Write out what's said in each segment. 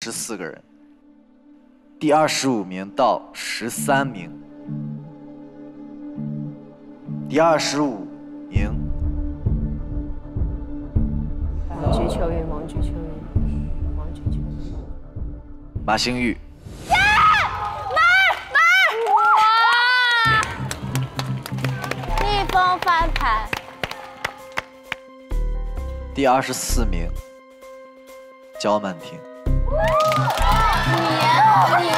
14个人。第25名到13名，第25名， 王菊秋雨，王菊秋雨，王菊秋雨， 马星宇。 逆风翻盘。 第24名，焦曼婷。 你，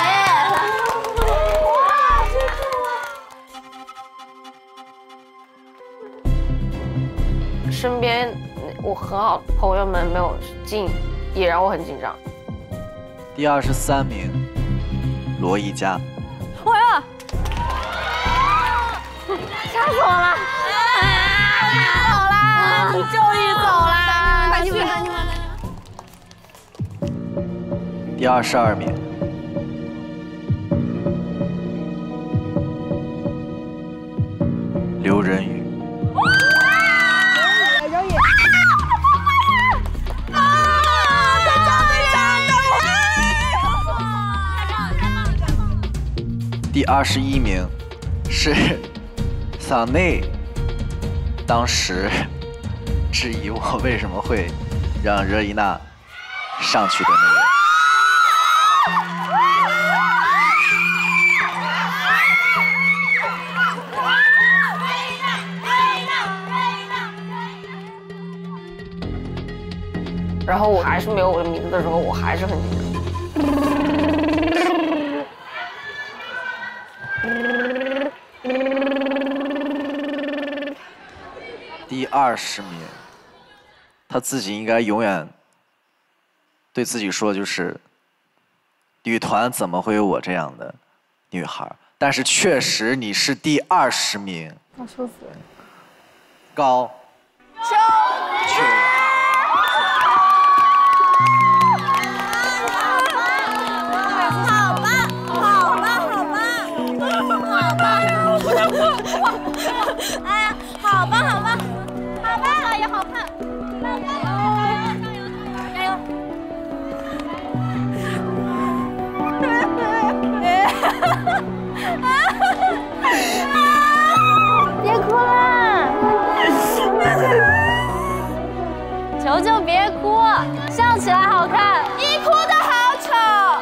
身边我很好的朋友们没有进，也让我很紧张。 第23名，罗一佳。 我呀， 吓死我了！ 走啦，终于走啦！ 快去！ 第22名，刘仁宇。第21名是桑内，当时质疑我为什么会让热依娜上去的那个。 然后我还是没有我的名字的时候，我还是很紧张。 第20名，他自己应该永远对自己说，就是女团怎么会有我这样的女孩？但是确实你是第20名， 我说死了。 高秋秋。 哎呀，好吧，好吧，好吧，哎呀，好看，加油！别哭了，求求别哭，笑起来好看，你哭的好丑。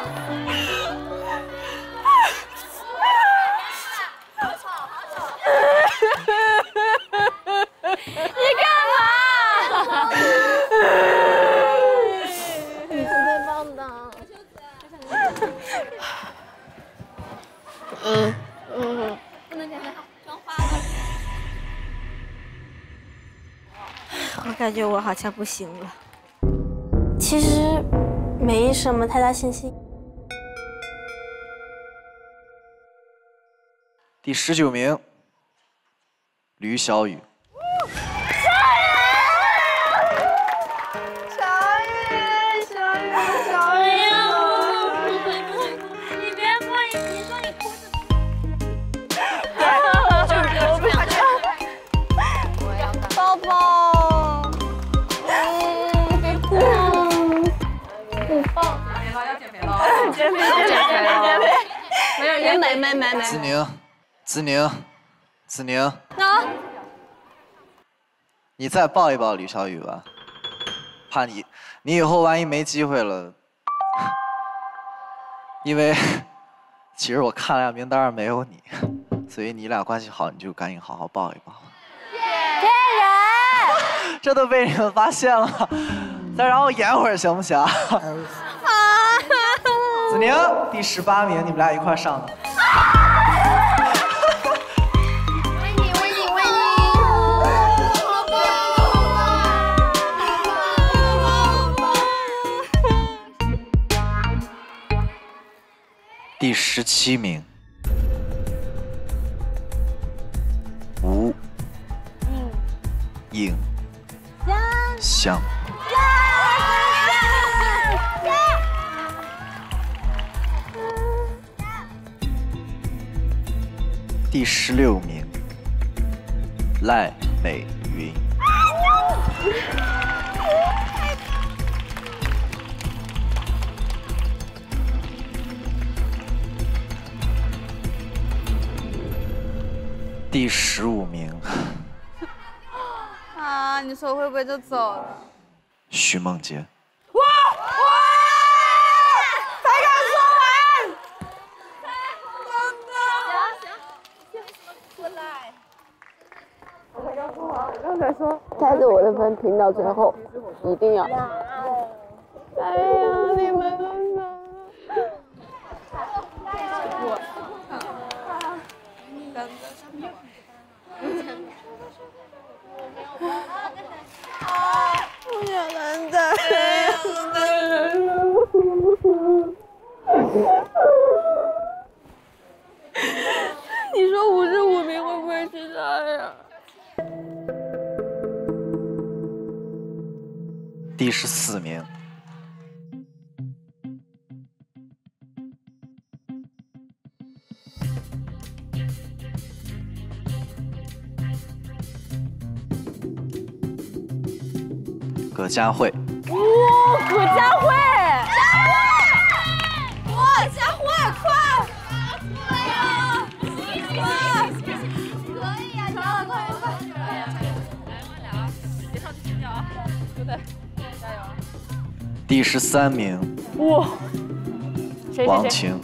你干嘛？你是最棒的。不能讲太好，妆花了。我感觉我好像不行了。其实没什么太大信心。 第19名，吕小雨。 没。 子宁，啊，你再抱一抱吕小雨吧，怕你以后万一没机会了，因为其实我看了下名单没有你，所以你俩关系好，你就赶紧好好抱一抱。 骗人！ 这都被你们发现了，再让我演会儿行不行？子宁，第18名，你们俩一块上的。第17名，吴颖香。第16名，赖美云。 第15名。 啊，你说会不会就走了？ 徐梦洁。 哇！才刚说完。 刚才说带着我的分拼到最后，一定要。哎呀，你们都走了。 不想难的。你说55名会不会是他呀？ 第14名。葛佳慧。 哇，葛佳慧！哇，佳慧，快！可以呀，快！ 第13名。 哇！ 王晴。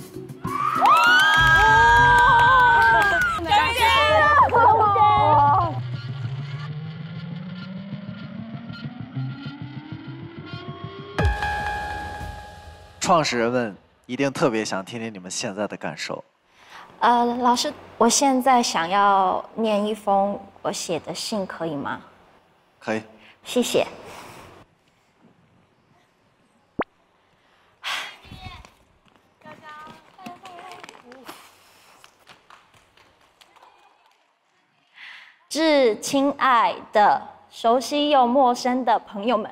创始人们一定特别想听听你们现在的感受。 老师，我现在想要念一封我写的信，可以吗？ 可以。 谢谢。致亲爱的、熟悉又陌生的朋友们。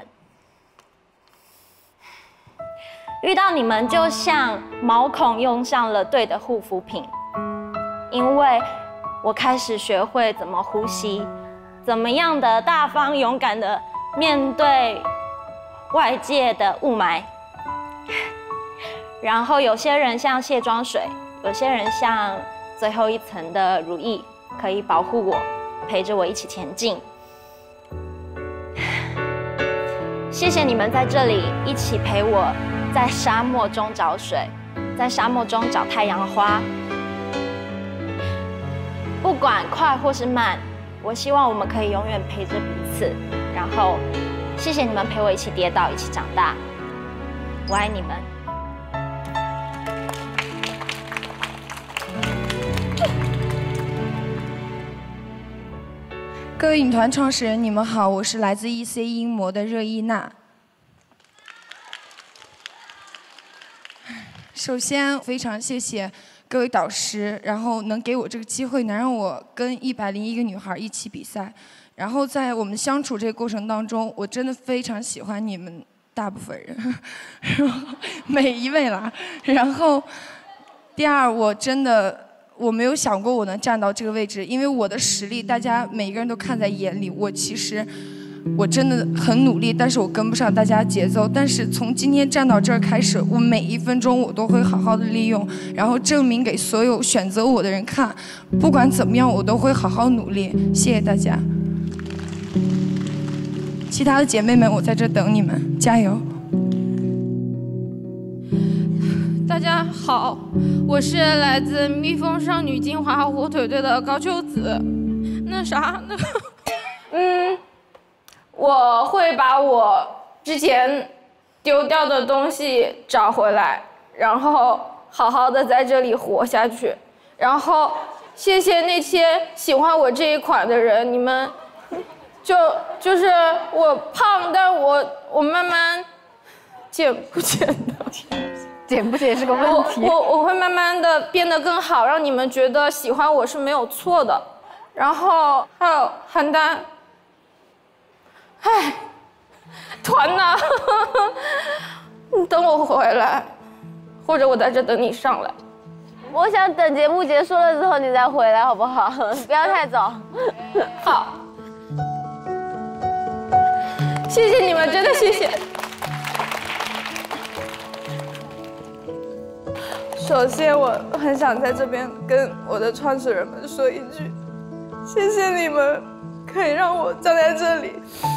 遇到你们就像毛孔用上了对的护肤品，因为我开始学会怎么呼吸，怎么样的大方勇敢的面对外界的雾霾。然后有些人像卸妆水，有些人像最后一层的乳液，可以保护我，陪着我一起前进。谢谢你们在这里一起陪我。在沙漠中找水，在沙漠中找太阳花。不管快或是慢，我希望我们可以永远陪着彼此。然后，谢谢你们陪我一起跌倒，一起长大。我爱你们。 各位女团创始人，你们好，我是来自 EC 英模的热依娜。首先，非常谢谢各位导师，然后能给我这个机会，能让我跟101个女孩一起比赛。然后在我们相处这个过程当中，我真的非常喜欢你们大部分人，每一位啦。然后，第二，我没有想过我能站到这个位置，因为我的实力大家每一个人都看在眼里。我真的很努力，但是我跟不上大家节奏。但是从今天站到这儿开始，我每一分钟我都会好好的利用，然后证明给所有选择我的人看，不管怎么样，我都会好好努力。谢谢大家。其他的姐妹们，我在这等你们，加油！ 大家好，我是来自蜜蜂少女金华火腿队的高秋子。我会把我之前丢掉的东西找回来，然后好好的在这里活下去。然后谢谢那些喜欢我这一款的人，你们就是我胖，但我慢慢减不减的。 减不减是个问题。 我会慢慢的变得更好，让你们觉得喜欢我是没有错的。然后还有邯郸，唉，团呢？你等我回来，或者我在这等你上来。 我想等节目结束了之后你再回来，好不好？不要太早。 好，谢谢你们，真的谢谢。首先，我很想在这边跟我的创始人们说一句， 谢谢你们，可以让我站在这里。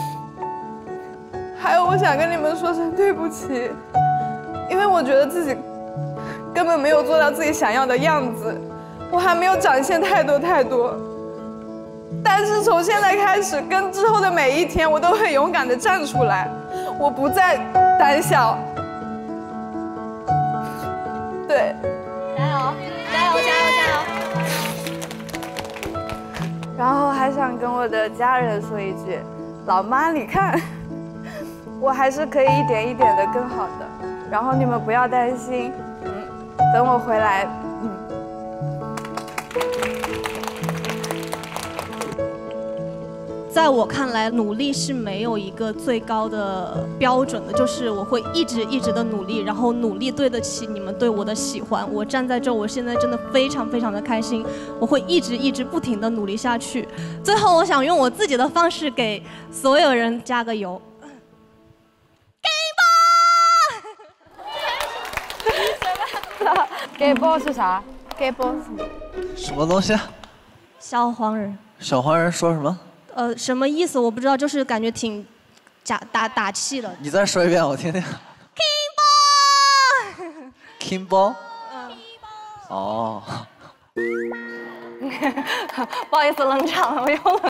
还有，我想跟你们说声对不起，因为我觉得自己根本没有做到自己想要的样子，我还没有展现太多。但是从现在开始，跟之后的每一天，我都会勇敢地站出来，我不再胆小。对， 加油！加油！加油！加油！ 然后还想跟我的家人说一句，老妈，你看，我还是可以一点一点的更好的。然后你们不要担心，等我回来， 在我看来，努力是没有一个最高的标准的，就是我会一直的努力，然后努力对得起你们对我的喜欢。我站在这，我现在真的非常的开心，我会一直不停的努力下去。最后，我想用我自己的方式给所有人加个油。 gay boy 是啥 ？gay boy 什么东西？ 小黄人。 小黄人说什么？ 什么意思我不知道，就是感觉挺打气的。 你再说一遍我听听。King ball。哦。 不好意思，冷场了，我又冷。